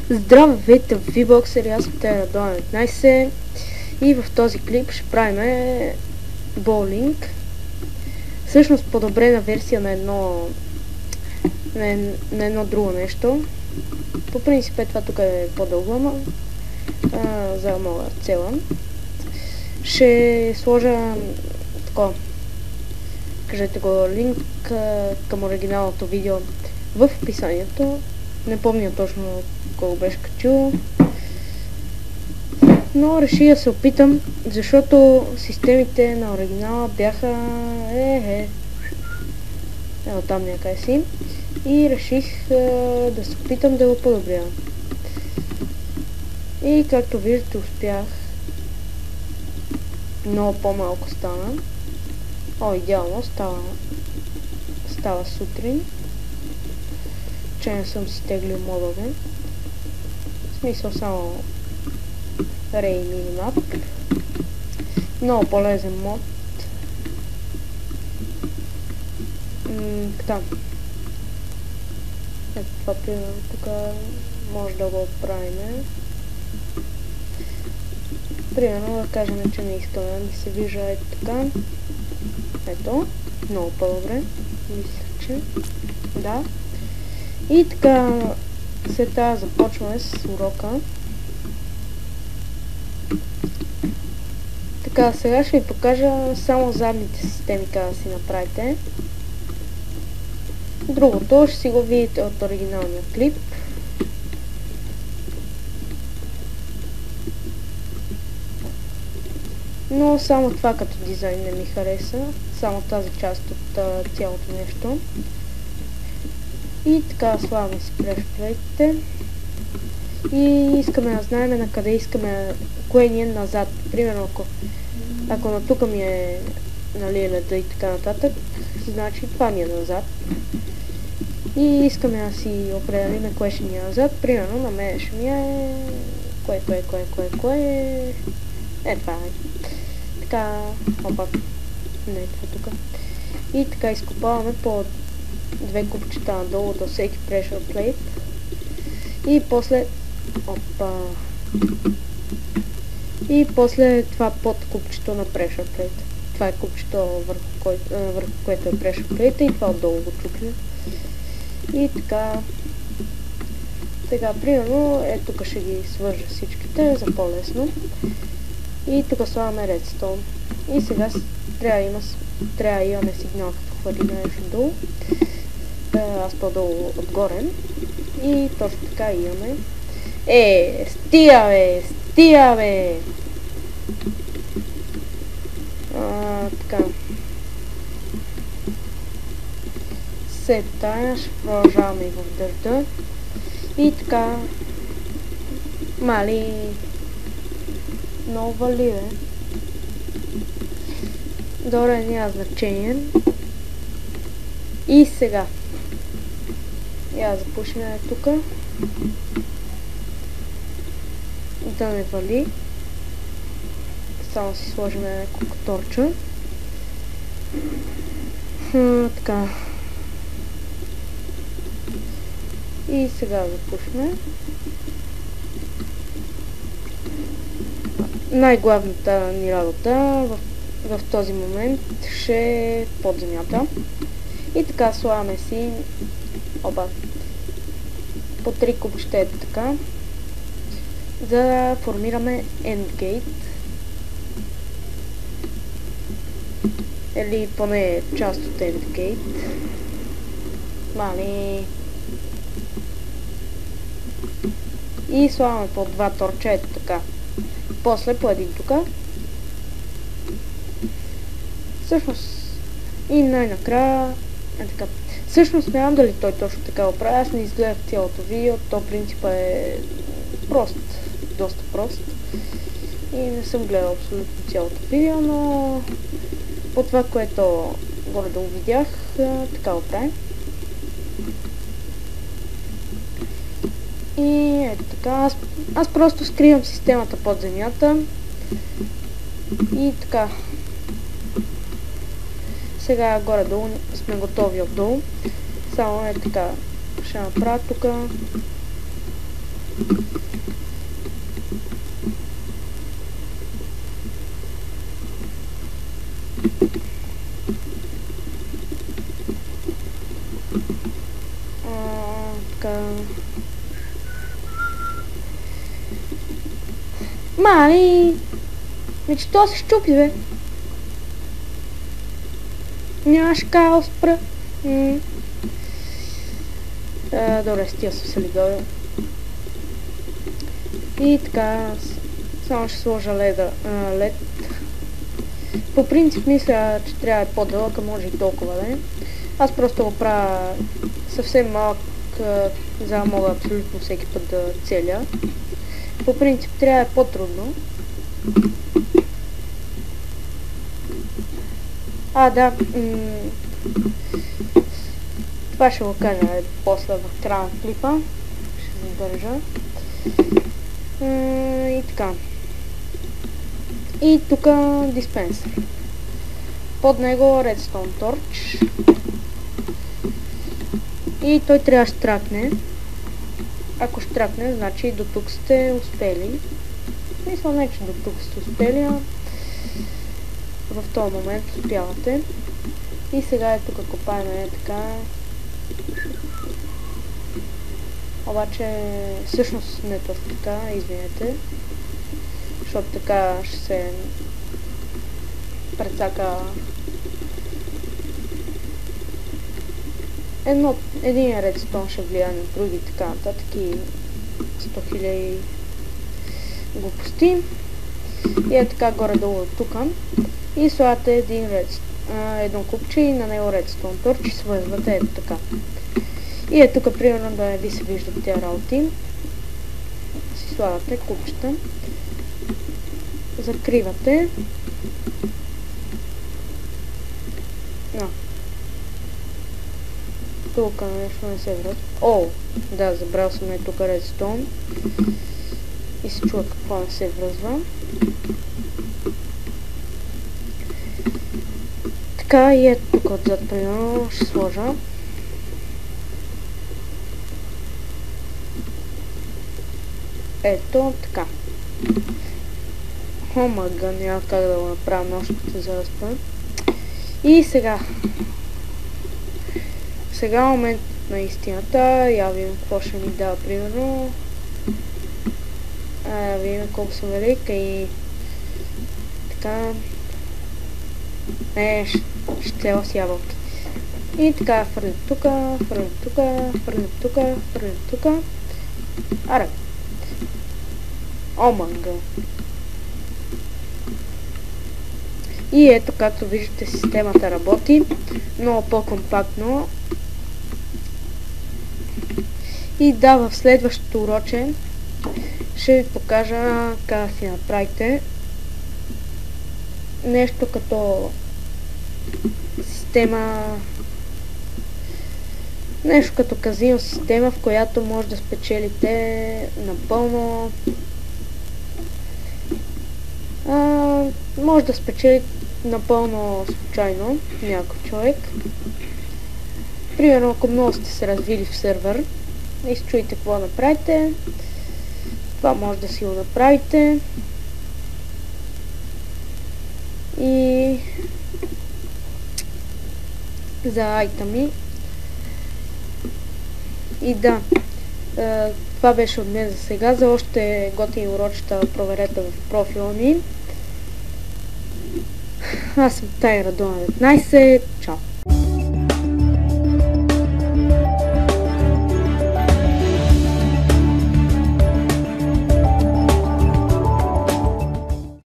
Здравейте, V-Boxer, аз съм Терадон 19 и в този клип ще правим боулинг. Всъщност подобрена версия на едно друго нещо. По принцип това тук е по-дълго, но за да мога цела. Ще сложа такова, кажете го, линк към оригиналното видео в описанието. Не помня точно колко беше качил, но реших да се опитам, защото системите на оригинала бяха ето там някъде си, и реших да се опитам да го подобря. И както виждате, успях. Много по-малко стана. Идеално, става сутрин, че не съм си теглил модове. В смисъл само Ray Minimap. Много полезен мод. Там. Ето това примерно тук може да го правим. Примерно да кажем, че не искаме да се вижда ето така. Ето. Много по-добре. Мисля, че да. И така, след това започваме с урока. Така, сега ще ви покажа само задните системи, как да си направите. Другото ще си го видите от оригиналния клип. Но само това като дизайн не ми хареса. Само тази част от цялото нещо. И така слагаме си прешплейтите. И искаме да знаем на къде искаме, кое ни е назад. Примерно ако на тук ми е, нали, леда и така нататък, значи това ми е назад. И искаме да си определим кое ще ми е назад. Примерно на мен ще ми е кое. Това е. Така, опа, не е това тук. И така изкопаваме по две купчета надолу до всеки pressure plate. И после, и после това под купчето на pressure plate. Това е купчето върху което е pressure plate, и това отдолу го чукне. И така, сега примерно тук ще ги свържа всичките за по-лесно. И тук слагаме redstone. И сега трябва да имаме сигнал, като хвърли нещо долу. Аз по-долу отгоре. И точно така имаме. Стига бе! Така. След тая ще продължаваме и в дърта. И така. Мали. Много вали, бе. Добре, няма значение. И сега. Я запушим тук. Да не вали. Само си сложим няколко торча. Така. И сега запушим. Най-главната ни работа в този момент ще е под земята. И така слагаме си по 3 купчета така, за да формираме endgate. Или поне част от endgate. Мали. И слагаме по 2 торча ето така. После по един тук. Всъщност и най-накрая така. Всъщност не знам дали той точно така го прави. Аз не изгледах цялото видео. То принципа е прост. Доста прост. И не съм гледал абсолютно цялото видео, но по това, което горе да го видях, така го прави. И ето така. Аз просто скривам системата под земята. И така. Сега горе-долу сме готови отдолу. Само така ще направя тук Така. Май! Вече то се щупи, бе. Нямаш као спра. Добре, стига съм се лидовил. И така, само ще сложа лед. По принцип мисля, че трябва да е по-дълъг, а може и толкова да е. Аз просто го правя съвсем малък, за да мога абсолютно всеки път да целя. По принцип трябва да е по-трудно. Да. Това ще го кажа после в края на клипа. Ще задържа. И така. И тук диспенсър. Под него Redstone Torch. И той трябва да штракне. Ако штракне, значи до тук сте успели. Мисля, не че до тук сте успели, а в този момент успявате. И сега е тук копаем така. Обаче, всъщност не точно така, извинете. Защото така ще се прецака един редстон ще влияе на други така нататък и 100 000 глупости. И е така горе-долу тук. И слагате едно купче и на него редстон торч и свързвате ето така. И е тук примерно да не ви се виждат тези работи. Си слагате купчета. Закривате. Тук нещо не се връзва. Да, забрал съм тук редстон. И се чува какво не се връзва. Така и ето тук отзад примерно ще сложа. Ето така. Омага, няма как да го направя нощите за да спа. И сега. Сега момент на истината. Я видим какво ще ми дава примерно. Видим колко съм велик и така. Ще цела с ябълки. И така, фърлим тука, фърлим тука, фърлим тука, фърлим тука. Аре. Омага. И ето, както виждате, системата работи. Много по-компактно. И да, в следващото уроче ще ви покажа как да си направите нещо като система, нещо като казино система, в която може да спечелите напълно, може да спечелите напълно случайно някой човек. Примерно, ако много сте се развили в сервер и се чуете какво направите, това може да си го направите. И за айтами. И да, това беше от мен за сега. За още готини урочета проверете в профила ми. Аз съм Тайра Дона 19. Чао!